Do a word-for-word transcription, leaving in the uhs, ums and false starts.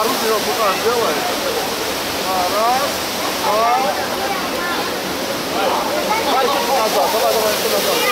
руки вот туда сделай. Раз, два. Назад, давай, давай, назад.